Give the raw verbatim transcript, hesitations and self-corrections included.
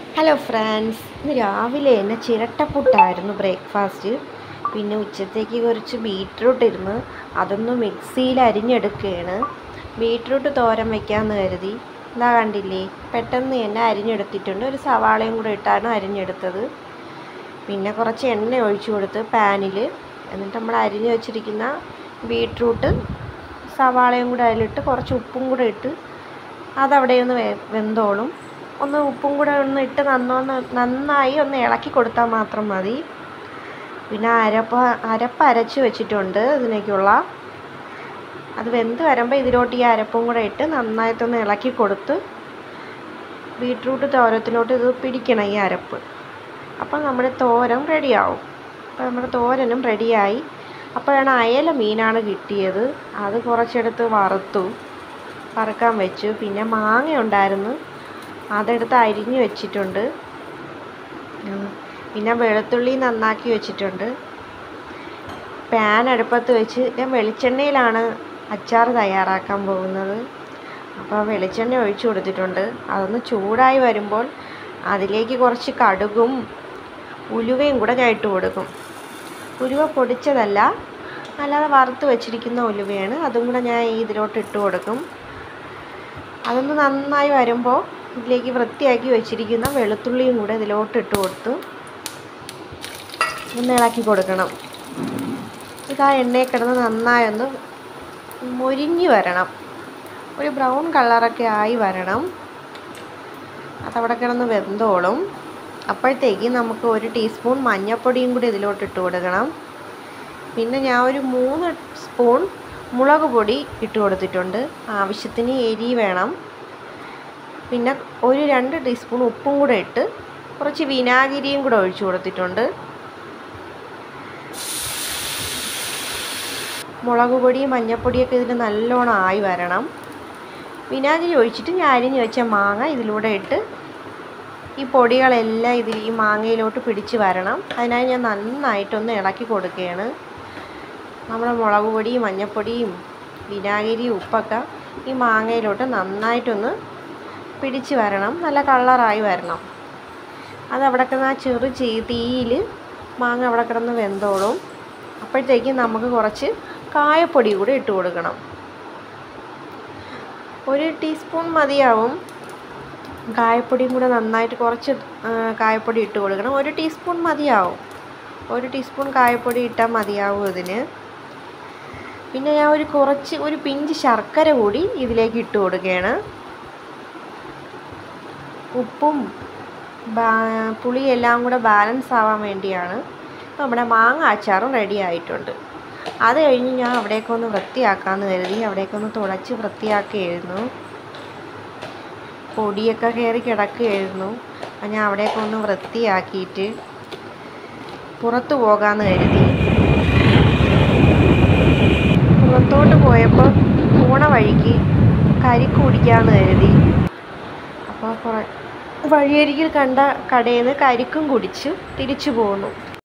Hello friends, ഇന്ന് രാവിലെ തന്നെ ചിരട്ടപ്പുട്ടായിരുന്നു ബ്രേക്ക്ഫാസ്റ്റ്. പിന്നെ ഉച്ചത്തേക്ക് കുറച്ച് ബീറ്റ്റൂട്ട് ഇരുന്ന് അതൊന്ന് മിക്സിയിൽ അരിഞ്ഞെടുക്കുകയാണ്. ബീറ്റ്റൂട്ട് തോരൻ വയ്ക്കാമെന്ന് കരുതി. ഇതാ കണ്ടില്ലേ, പെട്ടെന്ന് തന്നെ അരിഞ്ഞെടുത്തിട്ടുണ്ട്. ഒരു സവാളയും കൂടെ ഇട്ടാണ് അരിഞ്ഞെടുത്തത്. പിന്നെ കുറച്ച് എണ്ണ ഒഴിച്ചു കൊടുത്ത് പാനിൽ, എന്നിട്ട് നമ്മൾ അരിഞ്ഞു വെച്ചിരിക്കുന്ന ബീറ്റ്റൂട്ട് സവാളയും കൂടെ അതിലിട്ട് കുറച്ച് ഉപ്പും കൂടെ ഇട്ട് അതവിടെ ഒന്ന് വെ വെന്തോളും ഒന്ന് ഉപ്പും കൂടെ ഒന്ന് ഇട്ട് നന്നൊന്ന് നന്നായി ഒന്ന് ഇളക്കി കൊടുത്താൽ മാത്രം മതി. പിന്നെ അരപ്പ അരപ്പ് അരച്ച് വെച്ചിട്ടുണ്ട് ഇതിലേക്കുള്ള. അത് വെന്ത് വരുമ്പോൾ ഇതിലോട്ട് ഈ അരപ്പും കൂടെ ഇട്ട് നന്നായിട്ടൊന്ന് ഇളക്കി കൊടുത്ത് ബീറ്റ്റൂട്ട് തോരത്തിലോട്ട് ഇത് പിടിക്കണം ഈ അരപ്പ്. അപ്പോൾ നമ്മുടെ തോരൻ റെഡിയാവും. അപ്പോൾ നമ്മുടെ തോരനും റെഡിയായി. അപ്പോഴാണ് അയല മീനാണ് കിട്ടിയത്. അത് കുറച്ചെടുത്ത് വറുത്തു വറുക്കാൻ വെച്ചു. പിന്നെ മാങ്ങ ഉണ്ടായിരുന്നു, അതെടുത്ത് അരിഞ്ഞ് വെച്ചിട്ടുണ്ട്. പിന്നെ വെളുത്തുള്ളി നന്നാക്കി വെച്ചിട്ടുണ്ട്. പാൻ അടുപ്പത്ത് വെച്ച് ഞാൻ വെളിച്ചെണ്ണയിലാണ് അച്ചാർ തയ്യാറാക്കാൻ പോകുന്നത്. അപ്പോൾ വെളിച്ചെണ്ണ ഒഴിച്ചു കൊടുത്തിട്ടുണ്ട്. അതൊന്ന് ചൂടായി വരുമ്പോൾ അതിലേക്ക് കുറച്ച് കടുകും ഉലുവയും കൂടെ ഞാൻ ഇട്ട് കൊടുക്കും. ഉലുവ പൊടിച്ചതല്ല, അല്ലാതെ വറുത്ത് വെച്ചിരിക്കുന്ന ഉലുവയാണ്. അതും കൂടെ ഞാൻ ഇതിലോട്ട് ഇട്ട് കൊടുക്കും. അതൊന്ന് നന്നായി വരുമ്പോൾ ഇതിലേക്ക് വൃത്തിയാക്കി വെച്ചിരിക്കുന്ന വെളുത്തുള്ളിയും കൂടെ ഇതിലോട്ട് ഇട്ട് കൊടുത്ത് ഒന്ന് ഇളക്കി കൊടുക്കണം. ഇത് ആ എണ്ണയിൽ കിടന്ന് നന്നായി ഒന്ന് മൊരിഞ്ഞ് വരണം. ഒരു ബ്രൗൺ കളറൊക്കെ ആയി വരണം. അതവിടെ കിടന്ന് വെന്തോളും. അപ്പോഴത്തേക്ക് നമുക്ക് ഒരു ടീസ്പൂൺ മഞ്ഞൾപ്പൊടിയും കൂടി ഇതിലോട്ട് ഇട്ട് കൊടുക്കണം. പിന്നെ ഞാൻ ഒരു മൂന്ന് സ്പൂൺ മുളക് പൊടി ഇട്ട് കൊടുത്തിട്ടുണ്ട്. ആവശ്യത്തിന് എരി വേണം. പിന്നെ ഒരു രണ്ട് ടീസ്പൂൺ ഉപ്പും കൂടെ ഇട്ട് കുറച്ച് വിനാഗിരിയും കൂടെ ഒഴിച്ചു കൊടുത്തിട്ടുണ്ട്. മുളക് പൊടിയും മഞ്ഞൾപ്പൊടിയൊക്കെ ഇതിൽ നല്ലോണം ആയി വരണം. വിനാഗിരി ഒഴിച്ചിട്ട് ഞാൻ അരിഞ്ഞ് വെച്ച മാങ്ങ ഇതിലൂടെ ഇട്ട് ഈ പൊടികളെല്ലാം ഇതിൽ ഈ മാങ്ങയിലോട്ട് പിടിച്ച് വരണം. അതിനായി ഞാൻ നന്നായിട്ടൊന്ന് ഇളക്കി കൊടുക്കുകയാണ്. നമ്മുടെ മുളക് പൊടിയും മഞ്ഞൾപ്പൊടിയും വിനാഗിരിയും ഉപ്പൊക്കെ ഈ മാങ്ങയിലോട്ട് നന്നായിട്ടൊന്ന് പിടിച്ച് വരണം. നല്ല കളറായി വരണം. അതവിടെ കിടന്ന് ആ ചെറു ചീ തീയിൽ മാങ്ങ അവിടെ കിടന്ന് വെന്തോളും. അപ്പോഴത്തേക്കും നമുക്ക് കുറച്ച് കായപ്പൊടി കൂടി ഇട്ട് കൊടുക്കണം. ഒരു ടീസ്പൂൺ മതിയാവും. കായപ്പൊടിയും കൂടെ നന്നായിട്ട് കുറച്ച് കായപ്പൊടി ഇട്ട് കൊടുക്കണം. ഒരു ടീസ്പൂൺ മതിയാവും. ഒരു ടീസ്പൂൺ കായപ്പൊടി ഇട്ടാൽ മതിയാവും ഇതിന്. പിന്നെ ഞാൻ ഒരു കുറച്ച് ഒരു പിഞ്ച് ശർക്കര കൂടി ഇതിലേക്ക് ഇട്ട് കൊടുക്കുകയാണ്. ഉപ്പും പുളിയെല്ലാം കൂടെ ബാലൻസ് ആവാൻ വേണ്ടിയാണ്. അപ്പോൾ നമ്മുടെ മാങ്ങ അച്ചാറും റെഡി ആയിട്ടുണ്ട്. അത് കഴിഞ്ഞ് ഞാൻ അവിടേക്കൊന്ന് വൃത്തിയാക്കാമെന്ന് കരുതി. അവിടേക്കൊന്ന് തുടച്ച് വൃത്തിയാക്കുകയായിരുന്നു. പൊടിയൊക്കെ കയറി കിടക്കുകയായിരുന്നു. അപ്പം ഞാൻ അവിടേക്കൊന്ന് വൃത്തിയാക്കിയിട്ട് പുറത്ത് പോകാമെന്ന് കരുതി. പുറത്തോട്ട് പോയപ്പോൾ പോണ വഴിക്ക് കരിക്ക് കുടിക്കാമെന്ന് കരുതി. അപ്പോൾ കുറേ വഴിയരികിൽ കണ്ട കടയിൽ നിന്ന് കരിക്കും കുടിച്ച് തിരിച്ചു പോന്നു.